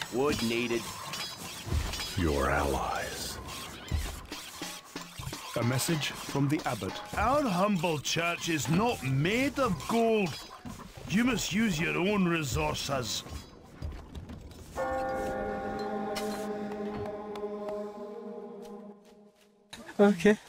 Wood needed. Your allies. A message from the abbot. Our humble church is not made of gold. You must use your own resources. Okay.